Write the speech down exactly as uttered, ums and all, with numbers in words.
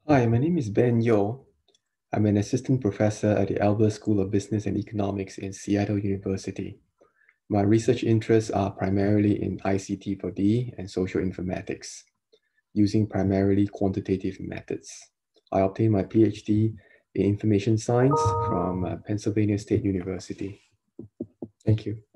Hi, my name is Ben Yo. I'm an assistant professor at the Albert School of Business and Economics in Seattle University. My research interests are primarily in I C T for D and social informatics, using primarily quantitative methods. I obtained my PhD in information science from uh, Pennsylvania State University. Thank you.